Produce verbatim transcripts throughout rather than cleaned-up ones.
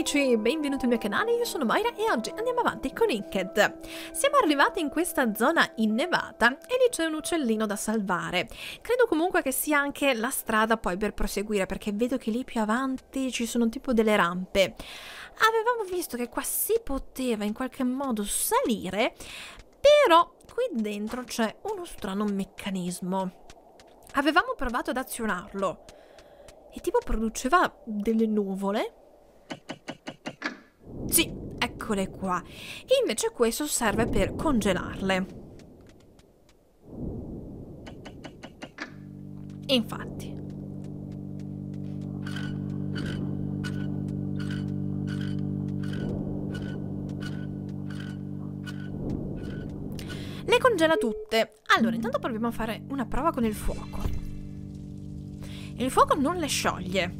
amici, benvenuti al mio canale, io sono Moira e oggi andiamo avanti con Inked. Siamo arrivati in questa zona innevata e lì c'è un uccellino da salvare. Credo comunque che sia anche la strada poi per proseguire, perché vedo che lì più avanti ci sono tipo delle rampe. Avevamo visto che qua si poteva in qualche modo salire, però qui dentro c'è uno strano meccanismo. Avevamo provato ad azionarlo e tipo produceva delle nuvole. Sì, eccole qua. E invece questo serve per congelarle. Infatti. Le congela tutte. Allora, intanto proviamo a fare una prova con il fuoco. Il fuoco non le scioglie.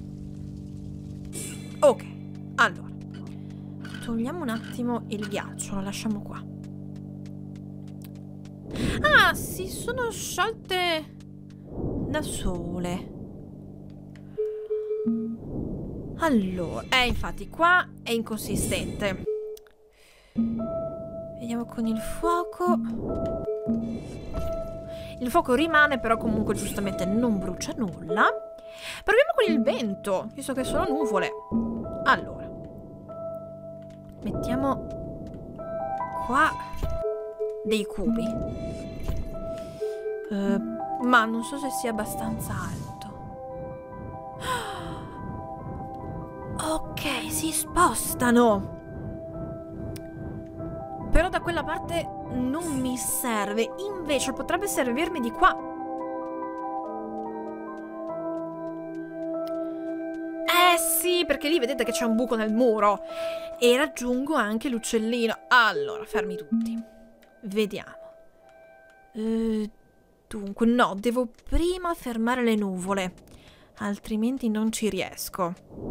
Ok, allora. Togliamo un attimo il ghiaccio, lo lasciamo qua. Ah, si sono sciolte da sole. Allora, eh, infatti qua è inconsistente. Vediamo con il fuoco. Il fuoco rimane, però comunque giustamente non brucia nulla. Proviamo con il vento, visto che sono nuvole. Allora. Mettiamo qua dei cubi. Uh, ma non so se sia abbastanza alto. Ok, si spostano. Però da quella parte non mi serve. Invece potrebbe servirmi di qua. Eh sì, perché lì vedete che c'è un buco nel muro. E raggiungo anche l'uccellino. Allora, fermi tutti. Vediamo. Uh, dunque, no, devo prima fermare le nuvole. Altrimenti non ci riesco.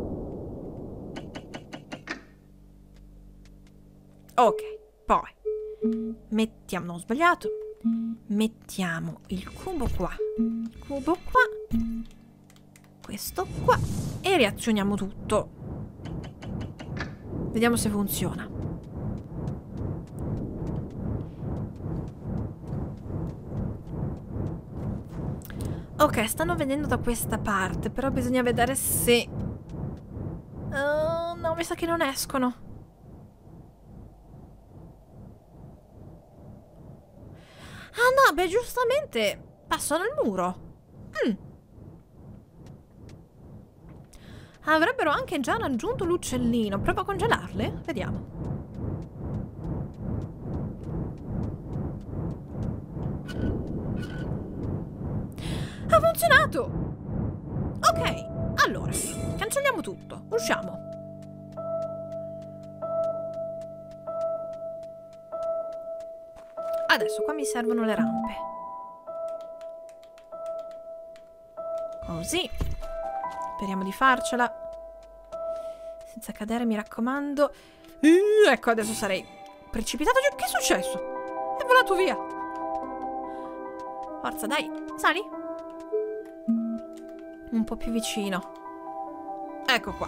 Ok, poi mettiamo, non ho sbagliato. Mettiamo il cubo qua. Il cubo qua. Questo qua. E reazioniamo tutto. Vediamo se funziona. Ok, stanno venendo da questa parte, però bisogna vedere se... Uh, no, mi sa che non escono. Ah no, beh, giustamente passano il muro. Mm. Avrebbero anche già raggiunto l'uccellino. Provo a congelarle? Vediamo. Ha funzionato! Ok, allora, cancelliamo tutto. Usciamo. Adesso qua mi servono le rampe. Così. Speriamo di farcela. Senza cadere, mi raccomando. Uh, ecco, adesso sarei precipitato giù. Che è successo? È volato via. Forza, dai. Sali. Un po' più vicino. Ecco qua.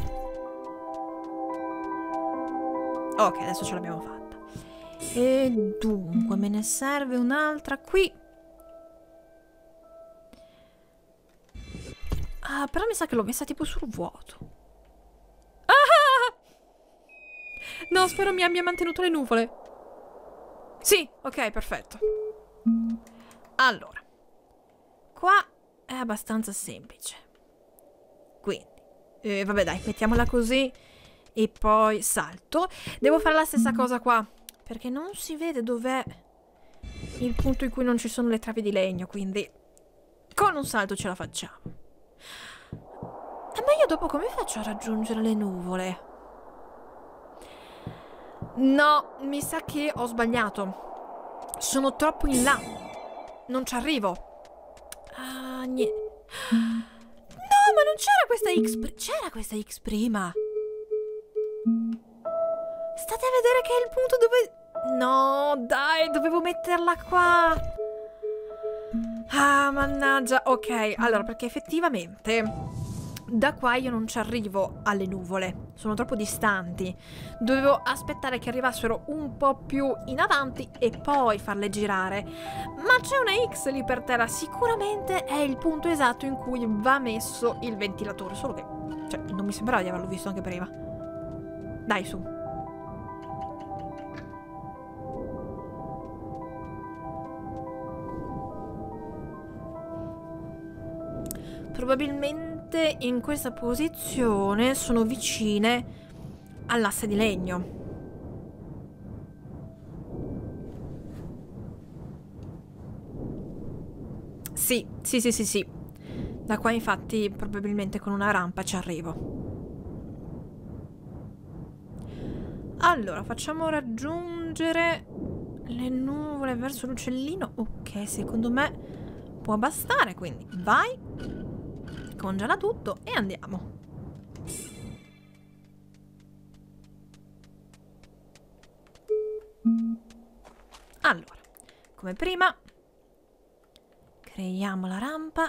Ok, adesso ce l'abbiamo fatta. E dunque, me ne serve un'altra qui. Ah, però mi sa che l'ho messa tipo sul vuoto. Ah! No, spero mi abbia mantenuto le nuvole. Sì, ok, perfetto. Allora. Qua è abbastanza semplice. Quindi, eh, vabbè dai, mettiamola così. E poi salto. Devo fare la stessa cosa qua, perché non si vede dov'è il punto in cui non ci sono le travi di legno, quindi con un salto ce la facciamo. Eh, ma io dopo come faccio a raggiungere le nuvole? No, mi sa che ho sbagliato. Sono troppo in là. Non ci arrivo. Ah, niente. No, ma non c'era questa X. C'era questa X prima. State a vedere che è il punto dove... No, dai, dovevo metterla qua. Ah, mannaggia. Ok, allora, perché effettivamente Da qua io non ci arrivo alle nuvole, sono troppo distanti. Dovevo aspettare che arrivassero un po' più in avanti e poi farle girare. Ma c'è una X lì per terra, sicuramente è il punto esatto in cui va messo il ventilatore, solo che, cioè, non mi sembrava di averlo visto anche prima. Dai, su. Probabilmente in questa posizione sono vicine all'asse di legno. Sì, sì, sì, sì, sì. Da qua infatti probabilmente con una rampa ci arrivo. Allora, facciamo raggiungere le nuvole verso l'uccellino. Ok, secondo me può bastare, quindi vai. Congela tutto e andiamo. Allora, come prima, creiamo la rampa.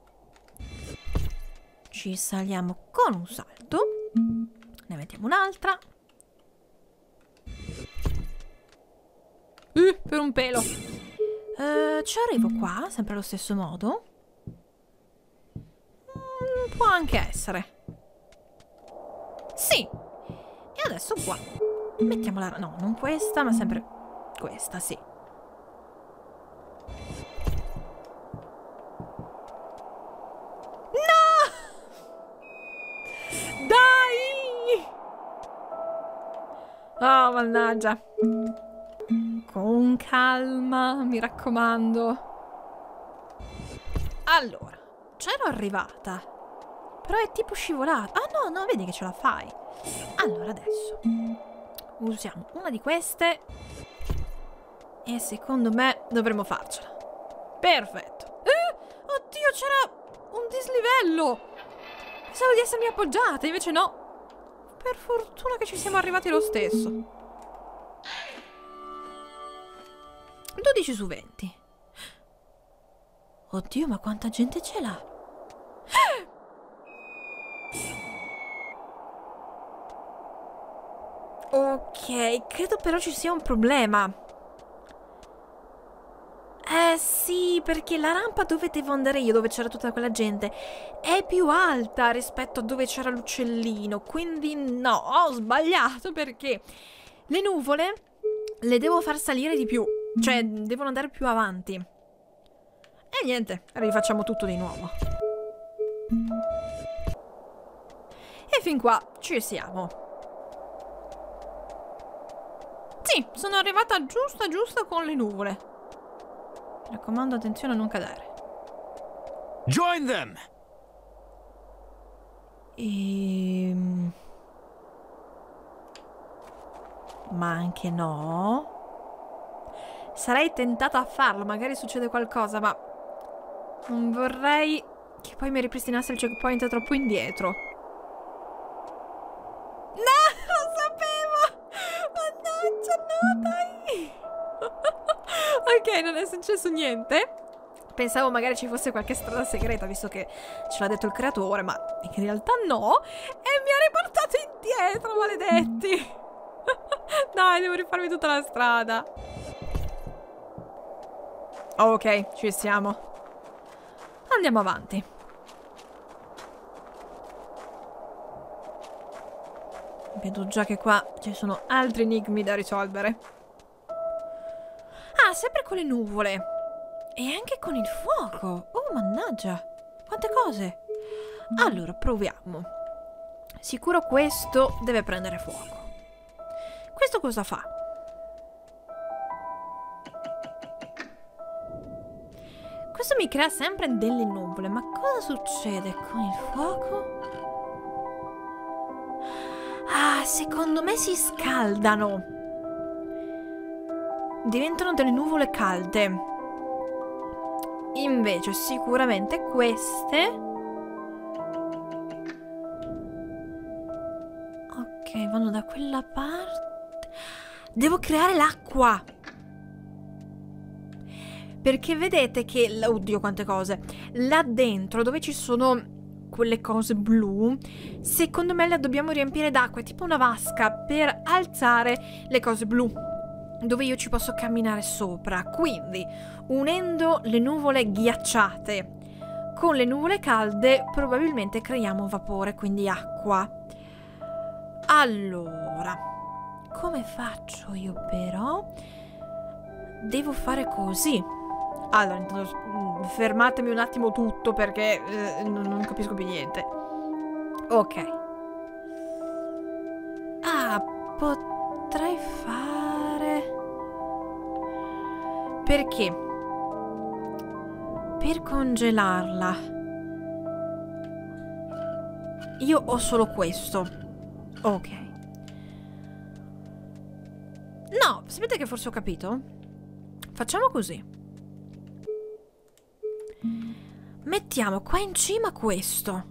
Ci saliamo con un salto. Ne mettiamo un'altra. Uh, per un pelo. Uh, ci arrivo qua, sempre allo stesso modo. Può anche essere. Sì. E adesso qua mettiamola. No, non questa, ma sempre questa, sì. No! Dai! Oh, mannaggia. Con calma, mi raccomando. Allora, c'ero arrivata. Però è tipo scivolata. Ah no, no, vedi che ce la fai. Allora adesso usiamo una di queste. E secondo me dovremmo farcela. Perfetto. eh, Oddio, c'era un dislivello. Pensavo di essermi appoggiata, invece no. Per fortuna che ci siamo arrivati lo stesso. dodici su venti. Oddio, ma quanta gente ce l'ha. Ok, credo però ci sia un problema. Eh sì, perché la rampa dove devo andare io, dove c'era tutta quella gente, è più alta rispetto a dove c'era l'uccellino. Quindi no, ho sbagliato perché le nuvole le devo far salire di più. Cioè, devono andare più avanti. E niente, rifacciamo tutto di nuovo. E fin qua ci siamo. Sì, sono arrivata giusta giusta con le nuvole. Mi raccomando, attenzione a non cadere. Join them! Ehm... Ma anche no. Sarei tentata a farlo, magari succede qualcosa, ma non vorrei che poi mi ripristinasse il checkpoint troppo indietro. No, lo sapevo! Mannaggia, no, dai! Ok, non è successo niente. Pensavo magari ci fosse qualche strada segreta, visto che ce l'ha detto il creatore, ma in realtà no. E mi ha riportato indietro, maledetti! Dai, devo rifarmi tutta la strada. Ok, ci siamo. Andiamo avanti. Vedo già che qua ci sono altri enigmi da risolvere. Ah, sempre con le nuvole. E anche con il fuoco. Oh, mannaggia. Quante cose. Allora, proviamo. Sicuro questo deve prendere fuoco. Questo cosa fa? Questo mi crea sempre delle nuvole. Ma cosa succede con il fuoco? Ah, secondo me si scaldano. Diventano delle nuvole calde. Invece sicuramente queste... Ok, vanno da quella parte. Devo creare l'acqua. Perché vedete che... Oddio, quante cose. Là dentro, dove ci sono quelle cose blu, secondo me le dobbiamo riempire d'acqua, è tipo una vasca per alzare le cose blu, dove io ci posso camminare sopra. Quindi, unendo le nuvole ghiacciate con le nuvole calde, probabilmente creiamo vapore, quindi acqua. Allora, come faccio io però? Devo fare così. Allora, intanto, fermatemi un attimo tutto perché eh, non, non capisco più niente. Ok. Ah, potrei fare... Perché? Per congelarla. Io ho solo questo. Ok. No, sapete che forse ho capito? Facciamo così. Mettiamo qua in cima questo.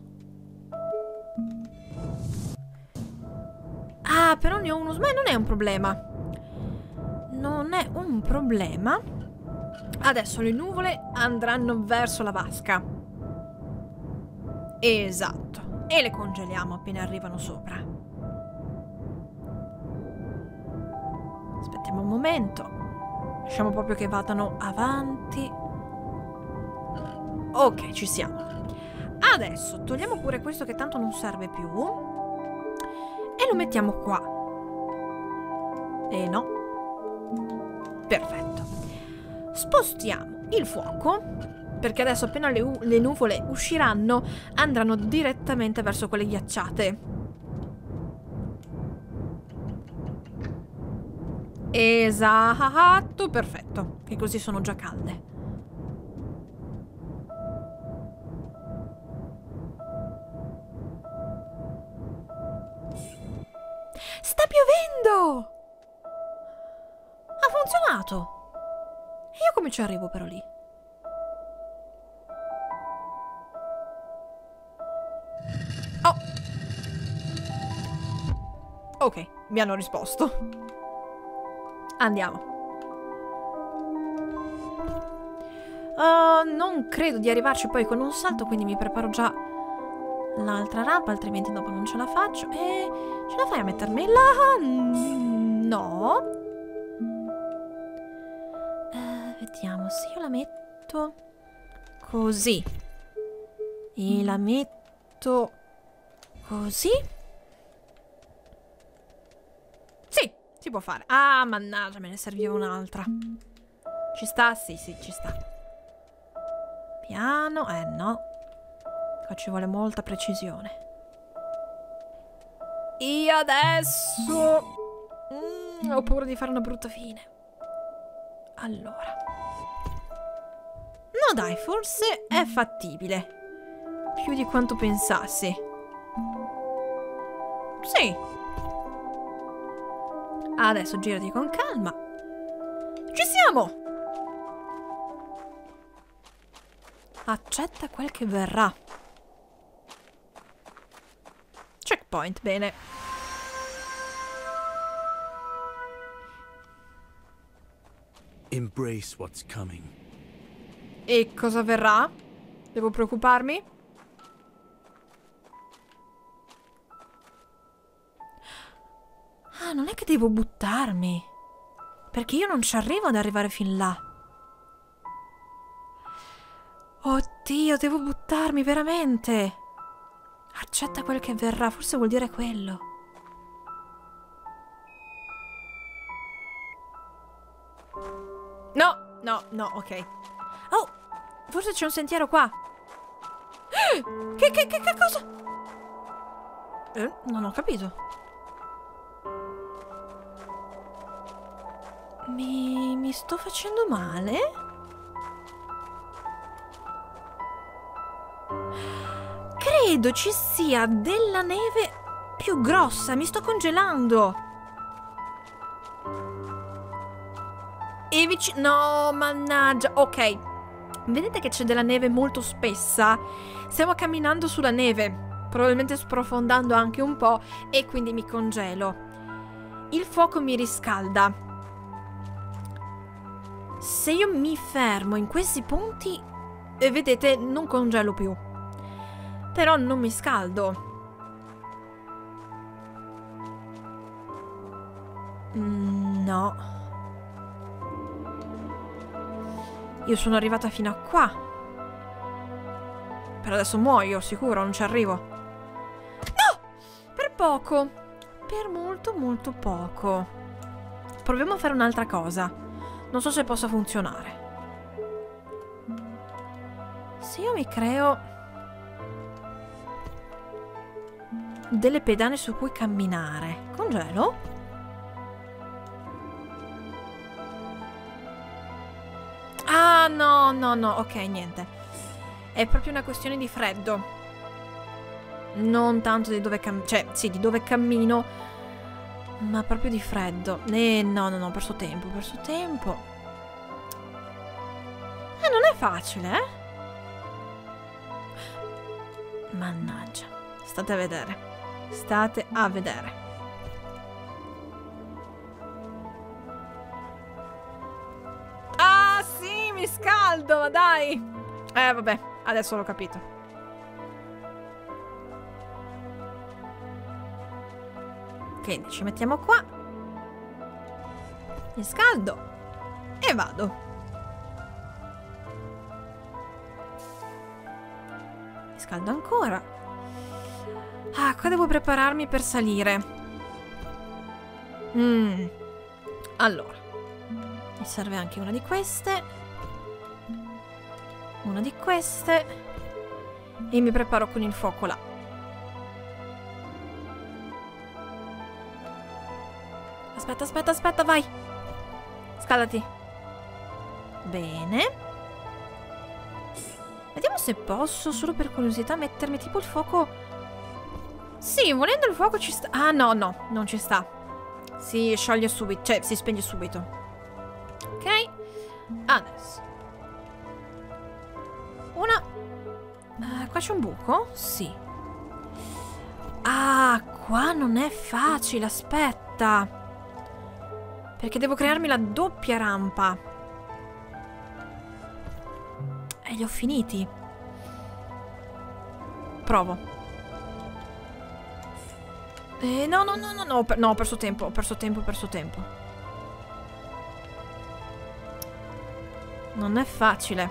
Ah, però ne ho uno. Ma non è un problema. Non è un problema. Adesso le nuvole andranno verso la vasca. Esatto. E le congeliamo appena arrivano sopra. Aspettiamo un momento. Lasciamo proprio che vadano avanti. Ok, ci siamo. Adesso togliamo pure questo che tanto non serve più. E lo mettiamo qua. E no. Perfetto. Spostiamo il fuoco, perché adesso appena le, le nuvole usciranno, andranno direttamente verso quelle ghiacciate. Esatto, perfetto. Che così sono già calde. Sta piovendo! Ha funzionato! E io come ci arrivo però lì? Oh! Ok, mi hanno risposto. Andiamo. Uh, non credo di arrivarci poi con un salto, quindi mi preparo già l'altra rampa, altrimenti dopo non ce la faccio. E ce la fai a mettermi là? No. Uh, vediamo, se io la metto così e la metto così. Sì, si può fare. Ah, mannaggia, me ne serviva un'altra. Ci sta? Sì, sì, ci sta. Piano, eh no. Qua ci vuole molta precisione. E adesso mm, ho paura di fare una brutta fine. Allora. No dai, forse è fattibile. Più di quanto pensassi. Sì. Adesso girati con calma. Ci siamo! Accetta quel che verrà. Checkpoint, bene. Embrace what's coming. E cosa verrà? Devo preoccuparmi? Ah, non è che devo buttarmi. Perché io non ci arrivo ad arrivare fin là. Oddio, devo buttarmi, veramente. Accetta quel che verrà, forse vuol dire quello. No, no, no, ok. Oh, forse c'è un sentiero qua. Che, che, che, che cosa? Eh, non ho capito. Mi, mi sto facendo male? Credo ci sia della neve più grossa. Mi sto congelando. E vicino... No, mannaggia. Ok. Vedete che c'è della neve molto spessa? Stiamo camminando sulla neve, probabilmente sprofondando anche un po', e quindi mi congelo. Il fuoco mi riscalda. Se io mi fermo in questi punti, vedete, non congelo più. Però non mi scaldo. Mm, no. Io sono arrivata fino a qua. Per adesso muoio, sicuro, non ci arrivo. No! Per poco. Per molto, molto poco. Proviamo a fare un'altra cosa. Non so se possa funzionare. Se io mi creo delle pedane su cui camminare. Congelo? Ah, no, no, no. Ok, niente. È proprio una questione di freddo. Non tanto di dove cammino. Cioè, sì, di dove cammino. Ma proprio di freddo. Eh, no, no, no, ho perso tempo, ho perso tempo. Eh, non è facile, eh? Mannaggia. State a vedere. State a vedere. Ah, sì, mi scaldo, ma dai. Eh, vabbè, adesso l'ho capito. Ok, ci mettiamo qua. Mi scaldo. E vado. Mi scaldo ancora. Ah, qua devo prepararmi per salire. Mm. Allora. Mi serve anche una di queste. Una di queste. E mi preparo con il fuoco là. Aspetta, aspetta, aspetta, vai. Scaldati. Bene. Vediamo se posso, solo per curiosità, mettermi tipo il fuoco. Sì, volendo il fuoco ci sta. Ah, no, no, non ci sta. Si scioglie subito, cioè si spegne subito. Ok. Adesso. Una. Uh, qua c'è un buco? Sì. Ah, qua non è facile, aspetta. Perché devo crearmi la doppia rampa. E li ho finiti. Provo. Eh, no, no, no, no, no, no, ho perso tempo, ho perso tempo, ho perso tempo. Non è facile.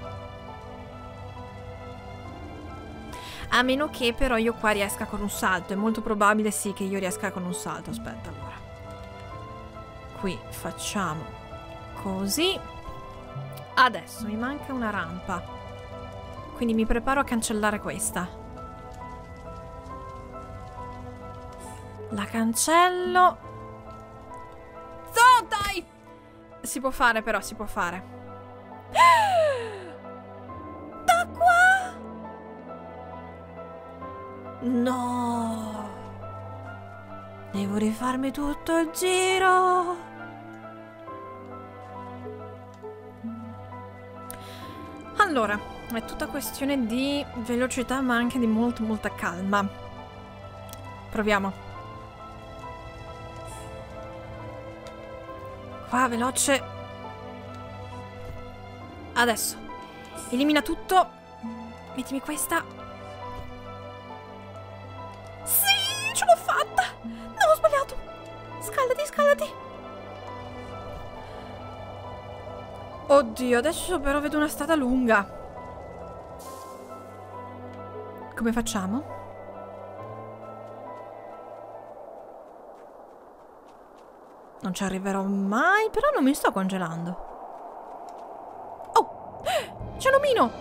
A meno che però io qua riesca con un salto. È molto probabile sì che io riesca con un salto. Aspetta, allora. Qui facciamo così. Adesso mi manca una rampa. Quindi mi preparo a cancellare questa. La cancello. Oh, dai! Si può fare però, si può fare. Da qua? No! Devo rifarmi tutto il giro. Allora, è tutta questione di velocità, ma anche di molto, molta calma. Proviamo. Qua, veloce. Adesso. Elimina tutto. Mettimi questa. Sì, ce l'ho fatta. No, ho sbagliato. Scaldati, scaldati. Oddio, adesso però vedo una strada lunga. Come facciamo? Non ci arriverò mai, però non mi sto congelando. Oh! C'è un omino!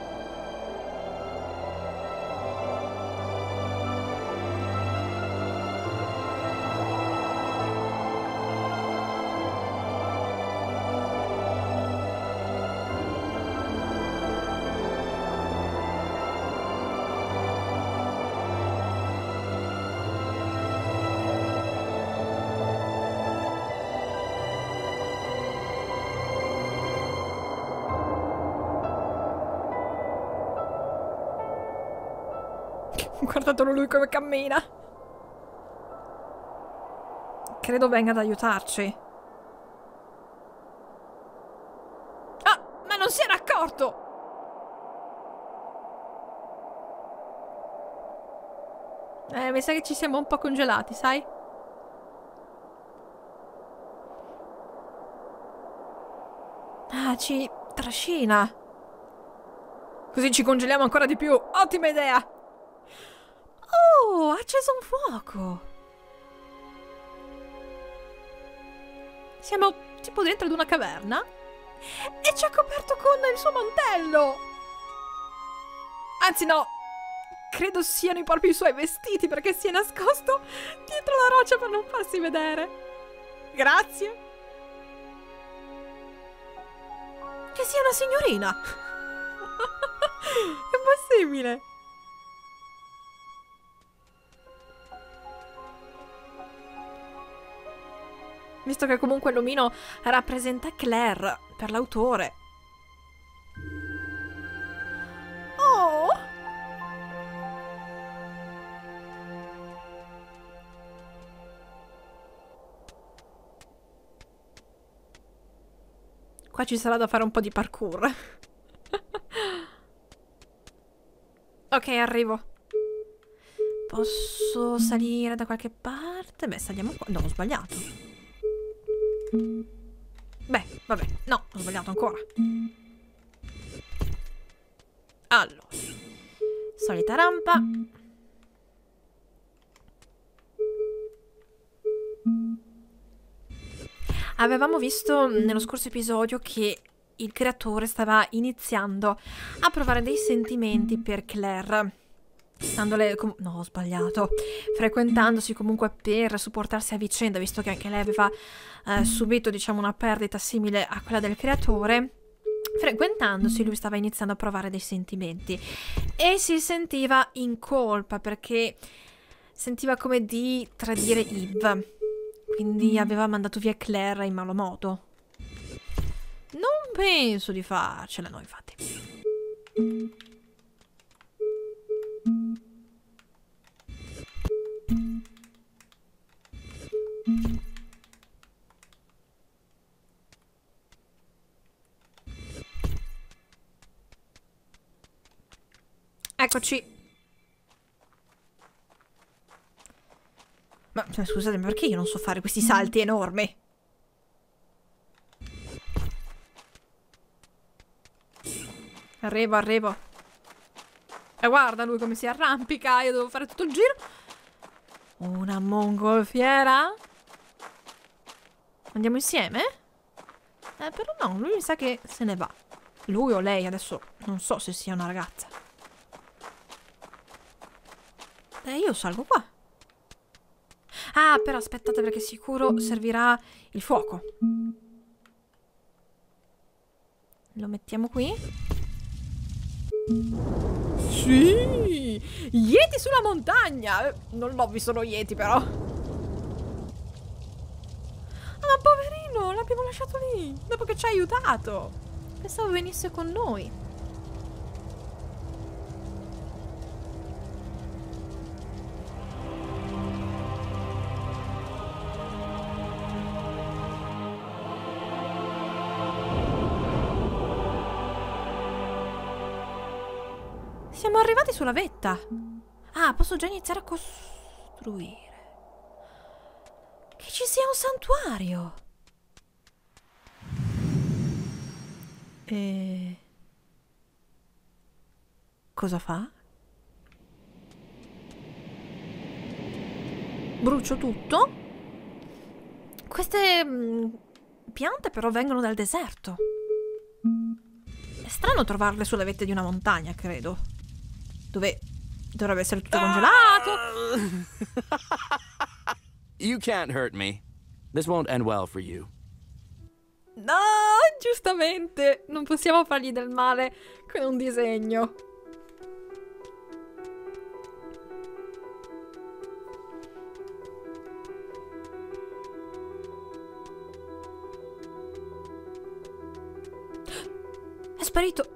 Guardatelo lui come cammina. Credo venga ad aiutarci. Ah, ma non si era accorto! Eh, mi sa che ci siamo un po' congelati, sai? Ah, ci trascina. Così ci congeliamo ancora di più. Ottima idea. Oh, ha acceso un fuoco. Siamo tipo dentro ad una caverna. E ci ha coperto con il suo mantello. Anzi no, credo siano proprio i suoi vestiti, perché si è nascosto dietro la roccia per non farsi vedere. Grazie. Che sia una signorina. È possibile. Visto che comunque l'omino rappresenta Claire per l'autore. Oh! Qua ci sarà da fare un po' di parkour. Ok, arrivo. Posso salire da qualche parte? Beh, saliamo qua. No, ho sbagliato. Beh, vabbè. No, ho sbagliato ancora. Allora. Solita rampa. Avevamo visto nello scorso episodio che il creatore stava iniziando a provare dei sentimenti per Claire, standole no, ho sbagliato, frequentandosi comunque per supportarsi a vicenda, visto che anche lei aveva eh, subito, diciamo, una perdita simile a quella del creatore. Frequentandosi lui stava iniziando a provare dei sentimenti e si sentiva in colpa perché sentiva come di tradire Eve. Quindi aveva mandato via Claire in malo modo. Non penso di farcela, no, infatti. Eccoci. Ma scusate, perché io non so fare questi salti enormi? Arrivo, arrivo. E guarda lui come si arrampica. Io devo fare tutto il giro. Una mongolfiera? Andiamo insieme? Eh, però no, lui mi sa che se ne va. Lui o lei, adesso non so se sia una ragazza. E io salgo qua. Ah, però aspettate, perché sicuro servirà il fuoco. Lo mettiamo qui. Sì! Yeti sulla montagna! Non l'ho visto lo Yeti, però. Ah, ma poverino, l'abbiamo lasciato lì, dopo che ci ha aiutato. Pensavo venisse con noi. Siamo arrivati sulla vetta. Ah, posso già iniziare a costruire. Che ci sia un santuario. E... cosa fa? Brucio tutto. Queste mh, piante però vengono dal deserto. È strano trovarle sulle vette di una montagna, credo. Dove dovrebbe essere tutto congelato. You can't hurt me. This won't end well for you. No, giustamente. Non possiamo fargli del male con un disegno. È sparito.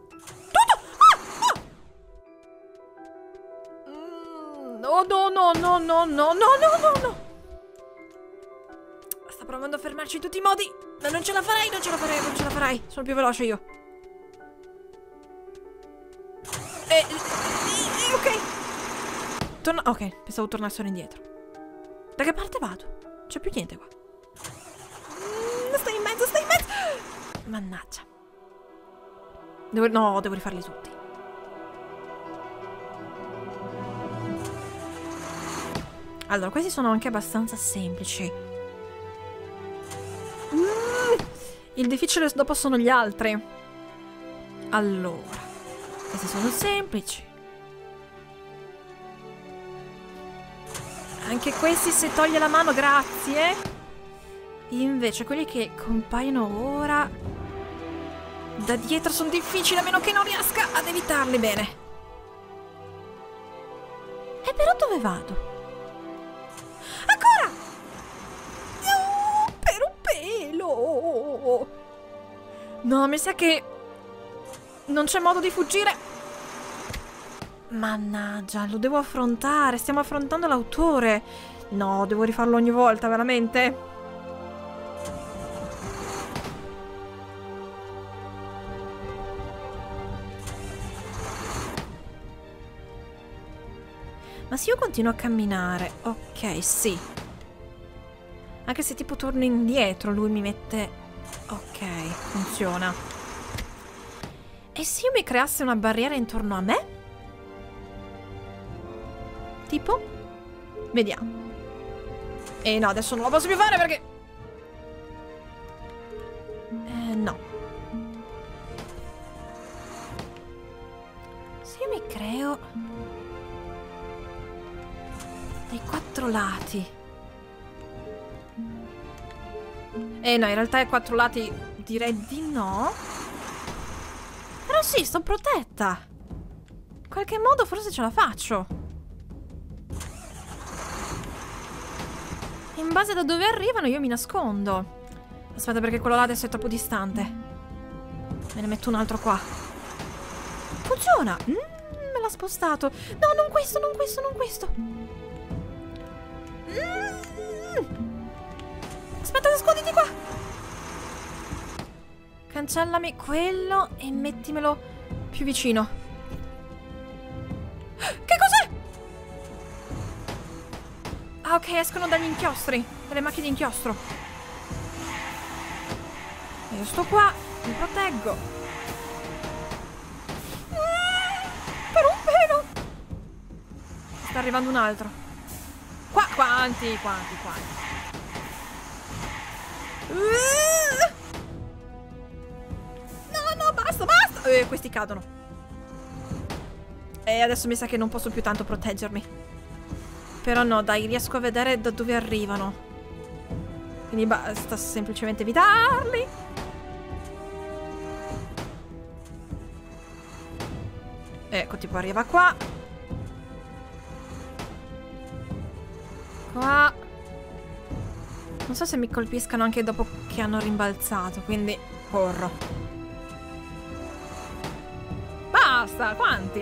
No, no, no, no, no, no, no, no, no, no. Sta provando a fermarci in tutti i modi. Ma non ce la farai, non ce la farai, non ce la farai. Sono più veloce io. E, e, ok. torna... Ok, pensavo tornassero indietro. Da che parte vado? C'è più niente qua. Mm, stai in mezzo, stai in mezzo! Mannaggia. Devo... No, devo rifarli tutti. Allora, questi sono anche abbastanza semplici. Mm, il difficile dopo sono gli altri. Allora, questi sono semplici. Anche questi se toglie la mano, grazie. Invece quelli che compaiono ora da dietro sono difficili, a meno che non riesca ad evitarli bene. E però dove vado? Ancora! No, per un pelo! No, mi sa che non c'è modo di fuggire. Mannaggia, lo devo affrontare. Stiamo affrontando l'autore. No, devo rifarlo ogni volta, veramente. Ma se io continuo a camminare... Ok, sì. Anche se tipo torno indietro, lui mi mette... Ok, funziona. E se io mi creassi una barriera intorno a me? Tipo? Vediamo. E no, adesso non lo posso più fare perché... Eh, no. Se io mi creo... dei quattro lati. Eh no, in realtà ai quattro lati direi di no. Però sì, sto protetta. In qualche modo forse ce la faccio. In base da dove arrivano io mi nascondo. Aspetta, perché quello là adesso è troppo distante. Me ne metto un altro qua. Funziona. Mm, me l'ha spostato. No, non questo, non questo, non questo. Mm. Aspetta, nasconditi qua. Cancellami quello e mettimelo più vicino. Che cos'è? Ah, ok, escono dagli inchiostri, dalle macchie di inchiostro. E io sto qua, mi proteggo. Mm, per un pelo. Sta arrivando un altro. Qua, quanti, quanti, quanti. Uh! No, no, basta, basta. Eh, questi cadono. E adesso mi sa che non posso più tanto proteggermi. Però no, dai, riesco a vedere da dove arrivano. Quindi basta semplicemente evitarli. Ecco, tipo arriva qua. Qua. Non so se mi colpiscano anche dopo che hanno rimbalzato, quindi corro. Basta, quanti?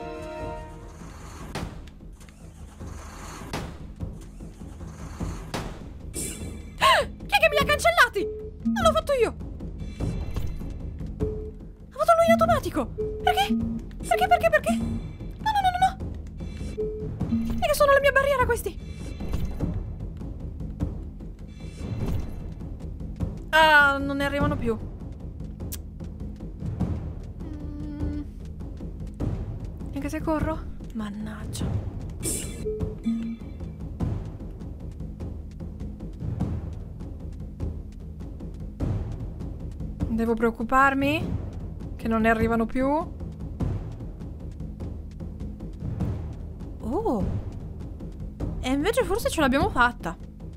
Chi è che mi li ha cancellati? Non l'ho fatto io. Ha fatto lui in automatico. Perché? Perché, perché, perché? No, no, no, no, no. E che sono la mia barriera questi. Ah, non ne arrivano più. Mm. Anche se corro? Mannaggia. Devo preoccuparmi? Che non ne arrivano più? Oh. E invece forse ce l'abbiamo fatta.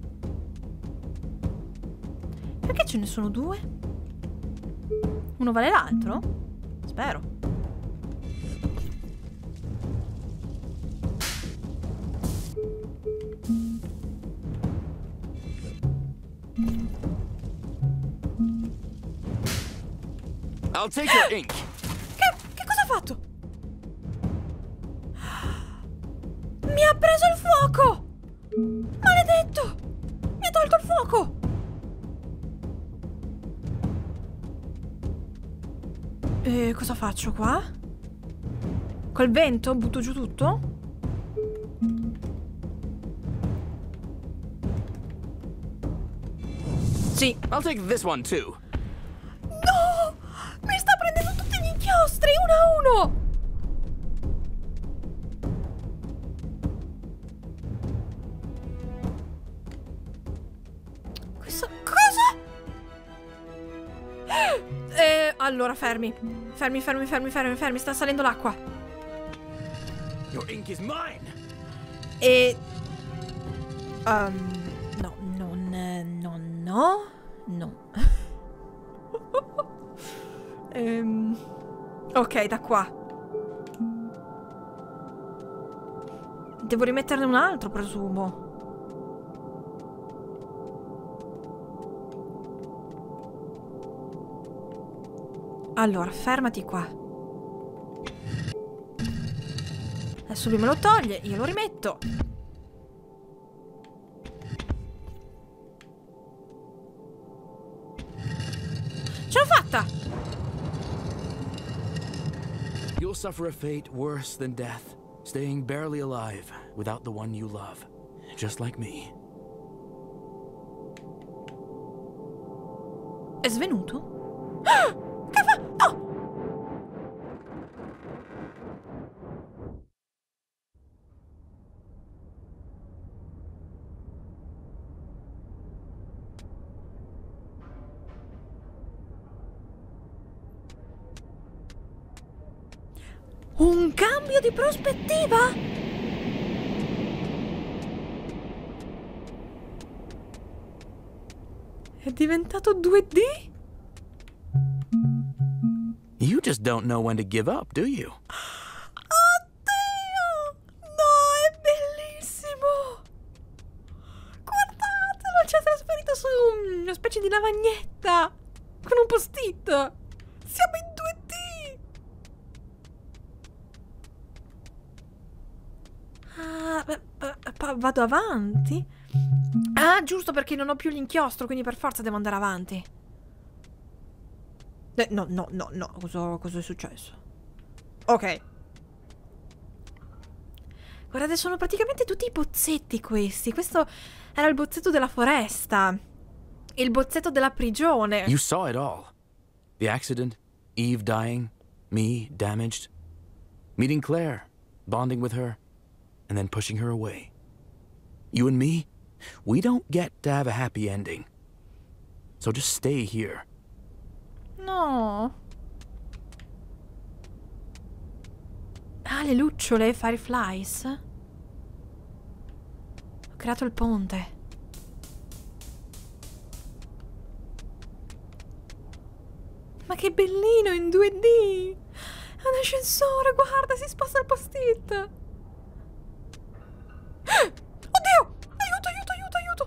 Perché ce ne sono due? Uno vale l'altro? Spero. I'll take your ink. Che, che cosa ha fatto? Mi ha preso il fuoco! Maledetto! Mi ha tolto il fuoco! E cosa faccio qua? Col vento butto giù tutto? Sì. I'll take this one too. No! Mi sta prendendo tutti gli inchiostri, uno a uno! Questo... cosa? Eh, allora, fermi. Fermi, fermi, fermi, fermi, fermi. Sta salendo l'acqua. Your ink is mine. E... Um, no, non... eh, no, no. No. Ehm, ok, da qua. Devo rimetterne un altro, presumo. Allora, fermati qua. Adesso lui me lo toglie, io lo rimetto. Ce l'ho fatta! You'll suffer a fate worse than death, staying barely alive without the one you love, just like me. È svenuto? Ah! Che fa? No! Un cambio di prospettiva? È diventato due D? You just don't know when to give up, do you? Oddio! No, è bellissimo! Guardatelo, ci ha trasferito su una specie di lavagnetta con un post-it. Siamo in due D! Ah, beh, beh, vado avanti? Ah, giusto, perché non ho più l'inchiostro, quindi per forza devo andare avanti. Eh, no, no, no, no, cosa, cosa è successo? Ok. Guardate, sono praticamente tutti i bozzetti questi. Questo era il bozzetto della foresta. Il bozzetto della prigione. You saw it all. The accident, Eve dying, me damaged, meeting Claire, bonding with her, and then pushing her away. You and me, we don't get to have a happy ending. So just stay here. No. Ah, le lucciole, fireflies. Ho creato il ponte. Ma che bellino in due D! È un ascensore, guarda, si sposta il post-it. Oddio! Aiuto, aiuto, aiuto, aiuto!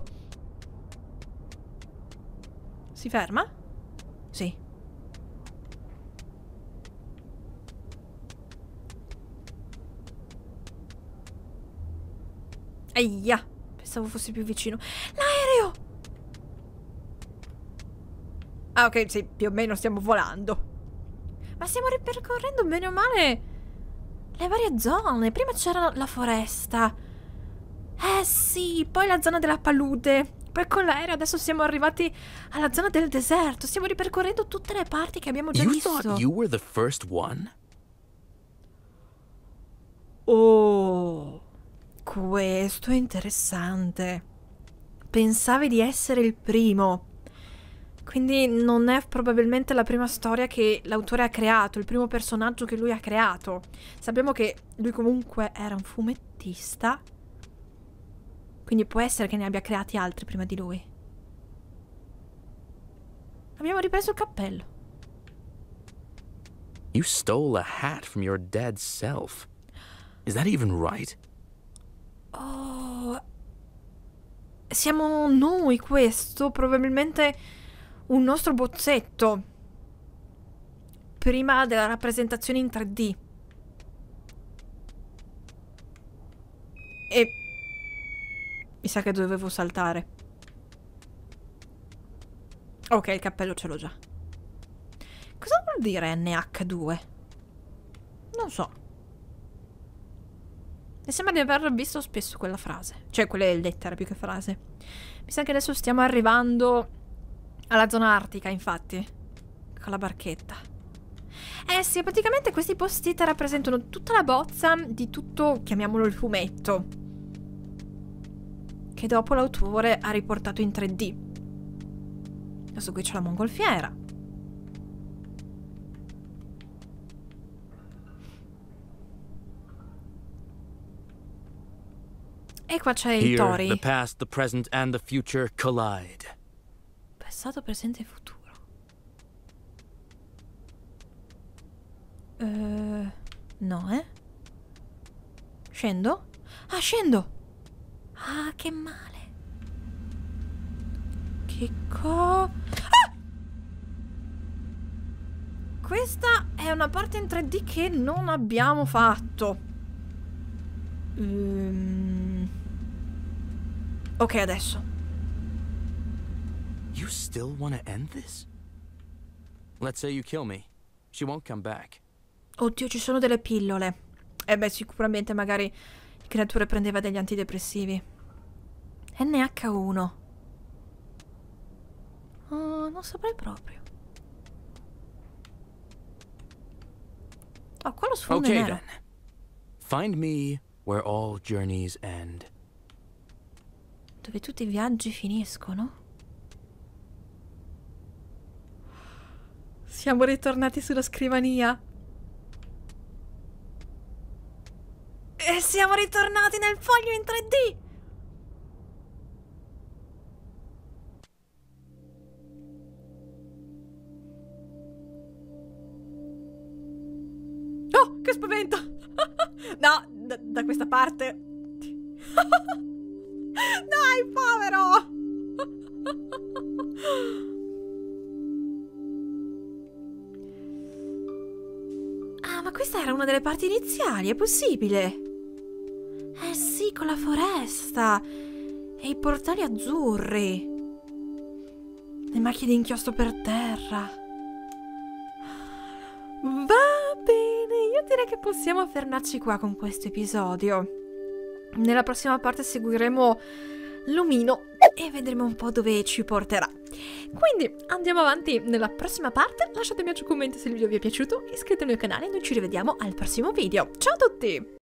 Si ferma? Sì. Aia, pensavo fosse più vicino. L'aereo! Ah, ok, sì, più o meno stiamo volando. Ma stiamo ripercorrendo bene o male le varie zone. Prima c'era la foresta. Eh sì, poi la zona della palude. Poi con l'aereo adesso siamo arrivati alla zona del deserto. Stiamo ripercorrendo tutte le parti che abbiamo già You visto. thought you were the first one? Oh, questo è interessante. Pensavi di essere il primo. Quindi non è probabilmente la prima storia che l'autore ha creato, il primo personaggio che lui ha creato. Sappiamo che lui comunque era un fumettista, quindi può essere che ne abbia creati altri prima di lui. Abbiamo ripreso il cappello. You stole a hat from your dead self. Is that even right? Oh, siamo noi questo, probabilmente un nostro bozzetto prima della rappresentazione in tre D. E mi sa che dovevo saltare. Ok, il cappello ce l'ho già. Cosa vuol dire N H due? Non so. Mi sembra di aver visto spesso quella frase. Cioè, quelle lettere più che frase. Mi sa che adesso stiamo arrivando Alla zona artica, infatti. Con la barchetta. Eh sì, praticamente questi post-it rappresentano tutta la bozza di tutto, chiamiamolo il fumetto, che dopo l'autore ha riportato in tre D. Adesso qui c'è la mongolfiera. E qua c'è il Here, Tori. the past, the present, and the future collide. Passato, presente e futuro. Uh, no, eh? Scendo? Ah, scendo! Ah, che male. Che co... Ah! Questa è una parte in tre D che non abbiamo fatto. Um... Ok, adesso. You still want to end this? Let's say you kill me. She won't come back. Oddio, ci sono delle pillole. Eh beh, sicuramente magari il creatore prendeva degli antidepressivi. N H uno. Oh, non saprei proprio. Oh, qua lo sfondo Okay è nero. then. Find me where all journeys end. Dove tutti i viaggi finiscono? Siamo ritornati sulla scrivania. E siamo ritornati nel foglio in tre D. Oh, che spavento! No, da, da questa parte. Dai, povero! Ah, ma questa era una delle parti iniziali, è possibile? Eh sì, con la foresta e i portali azzurri. Le macchie di inchiostro per terra. Va bene, io direi che possiamo fermarci qua con questo episodio. Nella prossima parte seguiremo l'omino e vedremo un po' dove ci porterà. Quindi andiamo avanti nella prossima parte. Lasciatemi giù un commento se il video vi è piaciuto, iscrivetevi al mio canale e noi ci rivediamo al prossimo video. Ciao a tutti!